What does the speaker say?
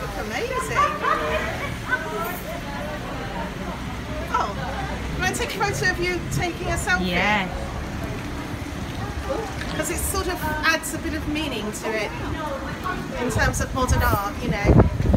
Amazing. Oh, can I take a photo of you taking a selfie? Yeah. Because it sort of adds a bit of meaning to it in terms of modern art, you know.